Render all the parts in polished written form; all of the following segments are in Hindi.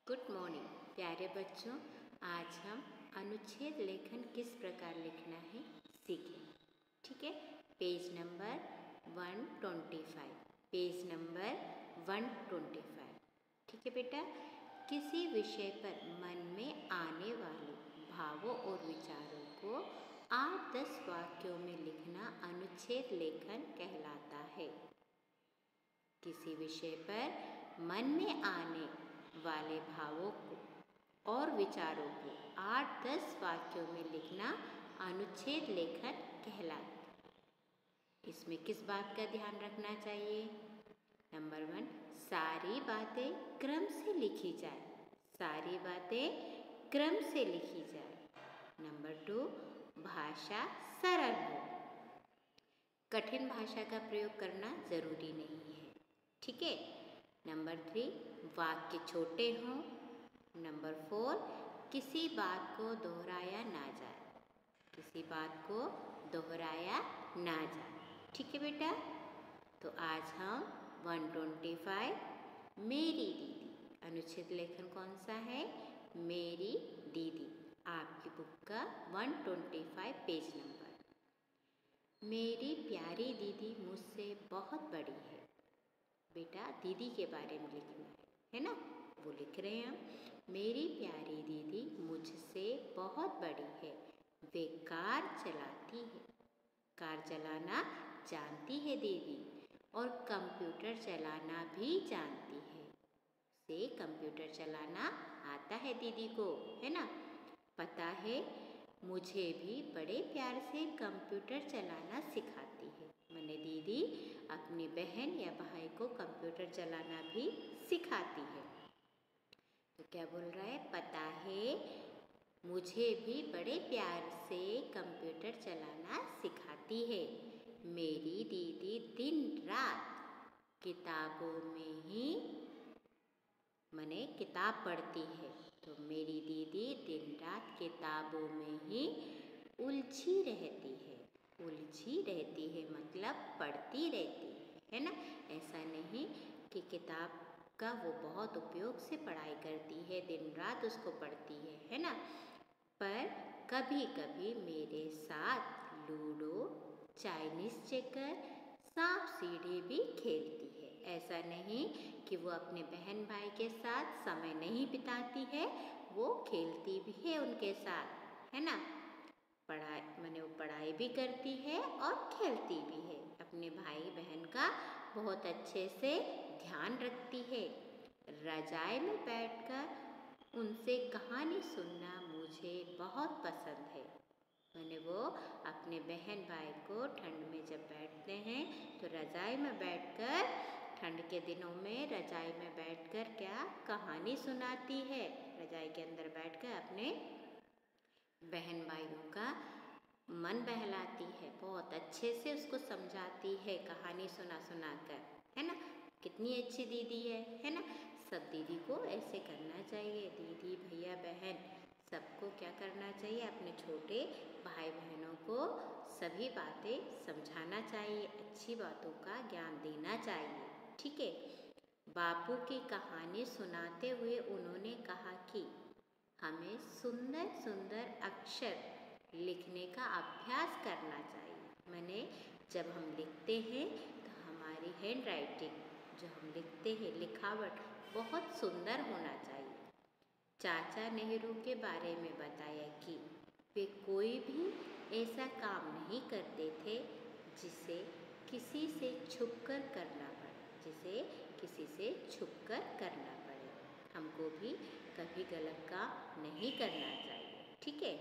गुड मॉर्निंग प्यारे बच्चों। आज हम अनुच्छेद लेखन किस प्रकार लिखना है सीखें। ठीक है, पेज नंबर 125। Page number 125। ठीक है बेटा, किसी विषय पर मन में आने वाले भावों और विचारों को 8-10 वाक्यों में लिखना अनुच्छेद लेखन कहलाता है। किसी विषय पर मन में आने वाले भावों को और विचारों को 8-10 वाक्यों में लिखना अनुच्छेद लेखन कहलाता है। इसमें किस बात का ध्यान रखना चाहिए? नंबर 1, सारी बातें क्रम से लिखी जाए। सारी बातें क्रम से लिखी जाए। नंबर 2, भाषा सरल हो। कठिन भाषा का प्रयोग करना ज़रूरी नहीं है। ठीक है। नंबर 3, वाक्य छोटे हों। नंबर 4, किसी बात को दोहराया ना जाए। किसी बात को दोहराया ना जाए। ठीक है बेटा, तो आज हम 125 मेरी दीदी, अनुच्छेद लेखन कौन सा है? मेरी दीदी। आपकी बुक का 125 पेज नंबर। मेरी प्यारी दीदी मुझसे बहुत बड़ी है। बेटा दीदी के बारे में लिखना है ना? वो लिख रहे हैं हम। मेरी प्यारी दीदी मुझसे बहुत बड़ी है। वे कार चलाती है। कार चलाना जानती है दीदी, और कंप्यूटर चलाना भी जानती है। से कंप्यूटर चलाना आता है दीदी को, है ना? पता है मुझे भी बड़े प्यार से कंप्यूटर चलाना सिखाती है। मैंने दीदी अपनी बहन या भाई को कंप्यूटर चलाना भी सिखाती है। तो क्या बोल रहा है? पता है मुझे भी बड़े प्यार से कंप्यूटर चलाना सिखाती है। मेरी दीदी दिन रात किताबों में ही किताब पढ़ती है। तो मेरी दीदी दिन रात किताबों में ही उलझी रहती है। उलझी रहती है मतलब पढ़ती रहती है ना? ऐसा नहीं कि किताब का वो बहुत उपयोग से पढ़ाई करती है, दिन रात उसको पढ़ती है ना? पर कभी कभी मेरे साथ लूडो, चाइनीज़ चेकर, सांप सीढ़ी भी खेलती है। ऐसा नहीं कि वो अपने बहन भाई के साथ समय नहीं बिताती है, वो खेलती भी है उनके साथ, है ना? वो पढ़ाई भी करती है और खेलती भी है। अपने भाई बहन का बहुत अच्छे से ध्यान रखती है। रज़ाई में बैठकर उनसे कहानी सुनना मुझे बहुत पसंद है। वो अपने बहन भाई को ठंड में जब बैठते हैं तो रज़ाई में बैठकर, ठंड के दिनों में रज़ाई में बैठकर क्या कहानी सुनाती है। रज़ाई के अंदर बैठकर अपने बहन भाइयों का मन बहलाती है, बहुत अच्छे से उसको समझाती है कहानी सुना सुना कर, है ना? कितनी अच्छी दीदी है ना? सब दीदी को ऐसे करना चाहिए। दीदी भैया बहन सबको क्या करना चाहिए? अपने छोटे भाई बहनों को सभी बातें समझाना चाहिए, अच्छी बातों का ज्ञान देना चाहिए। ठीक है। बापू की कहानी सुनाते हुए उन्होंने कहा कि हमें सुंदर सुंदर अक्षर लिखने का अभ्यास करना चाहिए। जब हम लिखते हैं तो हमारी हैंड राइटिंग, जो हम लिखते हैं, लिखावट बहुत सुंदर होना चाहिए। चाचा नेहरू के बारे में बताया कि वे कोई भी ऐसा काम नहीं करते थे जिसे किसी से छुपकर करना पड़े। जिसे किसी से छुपकर करना पड़े। हमको भी कभी गलत काम नहीं करना चाहिए। ठीक है।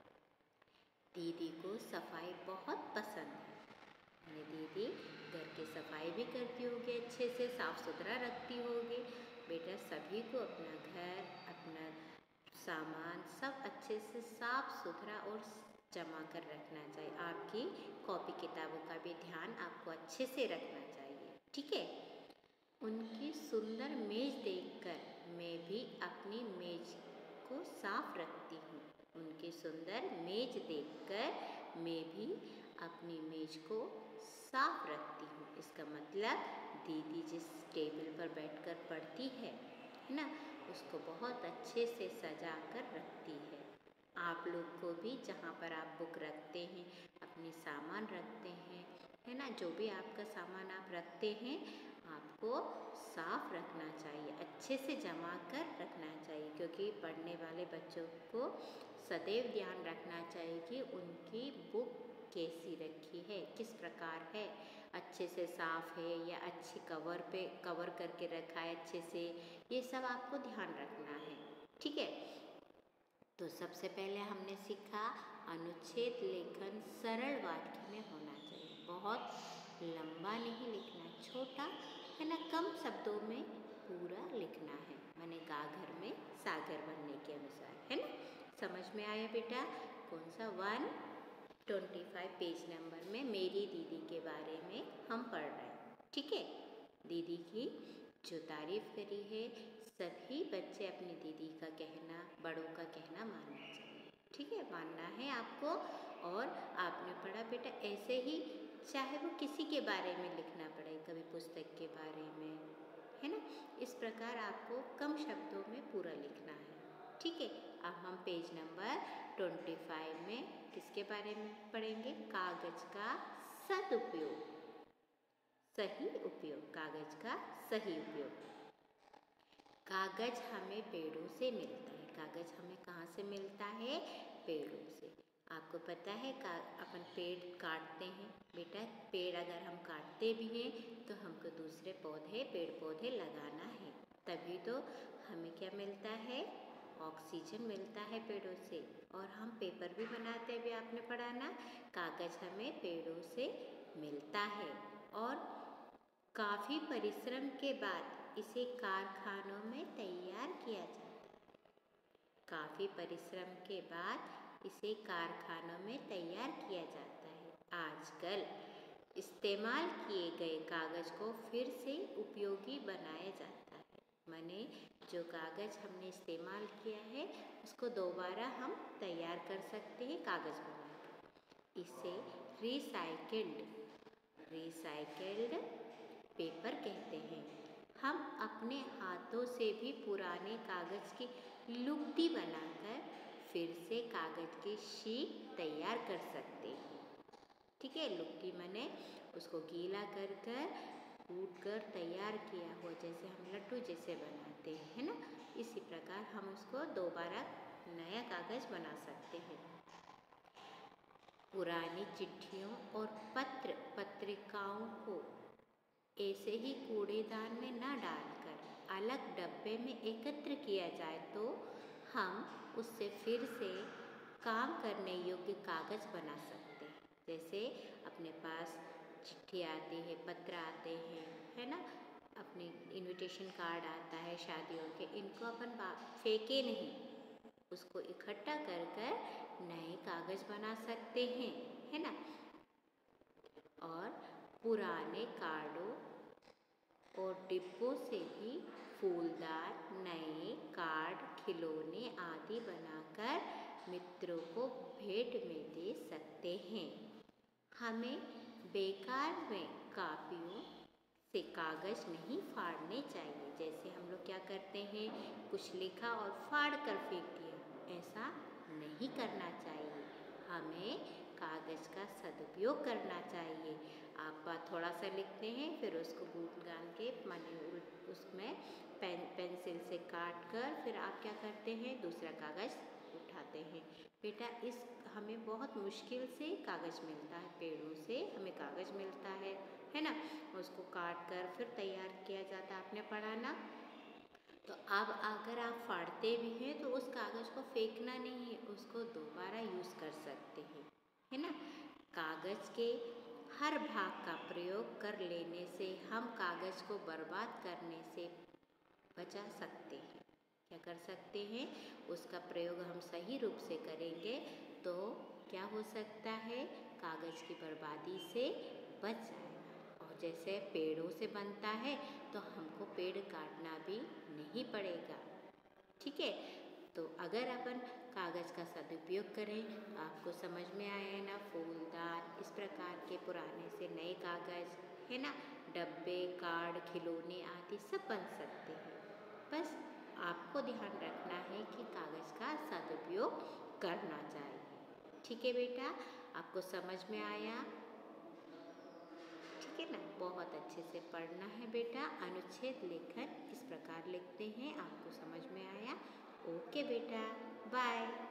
दीदी को सफाई बहुत पसंद है। दीदी घर की सफाई भी करती होगी, अच्छे से साफ़ सुथरा रखती होगी। बेटा सभी को अपना घर, अपना सामान सब अच्छे से साफ़ सुथरा और जमा कर रखना चाहिए। आपकी कॉपी किताबों का भी ध्यान आपको अच्छे से रखना चाहिए। ठीक है। उनकी सुंदर मेज़ देखकर मैं भी अपनी मेज़ को साफ रखती हूँ। उनकी सुंदर मेज़ देखकर मैं भी अपनी मेज़ को साफ रखती हूँ। इसका मतलब दीदी जिस टेबल पर बैठकर पढ़ती है ना, उसको बहुत अच्छे से सजा कर रखती है। आप लोग को भी जहाँ पर आप बुक रखते हैं, अपने सामान रखते हैं, है ना, जो भी आपका सामान आप रखते हैं, आपको साफ रखना चाहिए, अच्छे से जमा कर रखना चाहिए, क्योंकि पढ़ने वाले बच्चों को सदैव ध्यान रखना चाहिए कि उनकी बुक कैसी रखी है, किस प्रकार है, अच्छे से साफ है या अच्छी कवर पे कवर करके रखा है अच्छे से, ये सब आपको ध्यान रखना है। ठीक है, तो सबसे पहले हमने सीखा अनुच्छेद लेखन सरल वाक्य में होना चाहिए, बहुत लंबा नहीं लिखना, छोटा है ना, कम शब्दों में पूरा लिखना है, माने गागर में सागर बनने के अनुसार, है ना। समझ में आया बेटा? कौन सा 125 पेज नंबर में मेरी दीदी के बारे में हम पढ़ रहे हैं। ठीक है, दीदी की जो तारीफ करी है, सभी बच्चे अपनी दीदी का कहना, बड़ों का कहना मानना चाहिए। ठीक है, मानना है आपको। और आपने पढ़ा बेटा ऐसे ही, चाहे वो किसी के बारे में लिखना पड़े, कभी पुस्तक के बारे में, है ना, इस प्रकार आपको कम शब्दों में पूरा लिखना है। ठीक है, अब हम पेज नंबर 25 में किसके बारे में पढ़ेंगे? कागज का सदुपयोग, सही उपयोग, कागज का सही उपयोग। कागज हमें पेड़ों से मिलता है। कागज हमें कहाँ से मिलता है? पेड़ों से। आपको पता है अपन पेड़ काटते हैं बेटा, पेड़ अगर हम काटते भी हैं तो हमको दूसरे पेड़ पौधे लगाना है, तभी तो हमें क्या मिलता है? ऑक्सीजन मिलता है पेड़ों से। और हम पेपर भी बनाते हैं, भी आपने पढ़ा ना, कागज हमें पेड़ों से मिलता है। और काफ़ी परिश्रम के बाद इसे कारखानों में तैयार किया जाता है। काफ़ी परिश्रम के बाद इसे कारखानों में तैयार किया जाता है। आजकल इस्तेमाल किए गए कागज़ को फिर से उपयोगी बनाया जाता है, माने जो कागज़ हमने इस्तेमाल किया है उसको दोबारा हम तैयार कर सकते हैं कागज़ बनाकर। इसे रिसाइकिल्ड पेपर कहते हैं। हम अपने हाथों से भी पुराने कागज़ की लुगदी बनाकर फिर से कागज़ की शीट तैयार कर सकते हैं। ठीक है, लुगदी माने उसको गीला कर कूट कर तैयार किया हुआ, जैसे हम लड्डू जैसे बनाते हैं, है ना, इसी प्रकार हम उसको दोबारा नया कागज़ बना सकते हैं। पुरानी चिट्ठियों और पत्रिकाओं को ऐसे ही कूड़ेदान में न डालकर अलग डब्बे में एकत्र किया जाए तो हम उससे फिर से काम करने योग्य कागज़ बना सकते हैं। जैसे अपने पास चिट्ठी आती है, पत्र आते हैं, है ना, अपने इनविटेशन कार्ड आता है शादियों के, इनको अपन फेंके नहीं, उसको इकट्ठा कर नए कागज़ बना सकते हैं, है ना। और पुराने कार्डों और डिब्बों से भी फूलदार नए कार्ड, खिलौने आदि बनाकर मित्रों को भेंट में दे सकते हैं। हमें बेकार में कापियों से कागज़ नहीं फाड़ने चाहिए। जैसे हम लोग क्या करते हैं, कुछ लिखा और फाड़ कर फेंक दिया, ऐसा नहीं करना चाहिए। हमें कागज़ का सदुपयोग करना चाहिए। आप थोड़ा सा लिखते हैं, फिर उसको गूंथ गान के माने उसमें पेंसिल से काट कर फिर आप क्या करते हैं, दूसरा कागज़ उठाते हैं। बेटा इस हमें बहुत मुश्किल से कागज़ मिलता है, पेड़ों से हमें कागज़ मिलता है ना, उसको काट कर फिर तैयार किया जाता है, आपने पढ़ा ना। तो अब अगर आप फाड़ते भी हैं तो उस कागज़ को फेंकना नहीं है, उसको दोबारा यूज़ कर सकते हैं, है ना। कागज़ के हर भाग का प्रयोग कर लेने से हम कागज़ को बर्बाद करने से बचा सकते हैं। क्या कर सकते हैं, उसका प्रयोग हम सही रूप से करेंगे तो क्या हो सकता है, कागज़ की बर्बादी से बच जाएगा। और जैसे पेड़ों से बनता है तो हमको पेड़ काटना भी नहीं पड़ेगा। ठीक है, तो अगर अपन कागज़ का सदुपयोग करें, आपको समझ में आया ना, फूलदार इस प्रकार के पुराने से नए कागज़, है ना, डब्बे, कार्ड, खिलौने आदि सब बन सकते हैं। बस आपको ध्यान रखना है कि कागज़ का सदुपयोग करना चाहिए। ठीक है बेटा, आपको समझ में आया? ठीक है ना, बहुत अच्छे से पढ़ना है बेटा। अनुच्छेद लेखन किस प्रकार लिखते हैं आपको समझ में आया? ओके बेटा, बाय।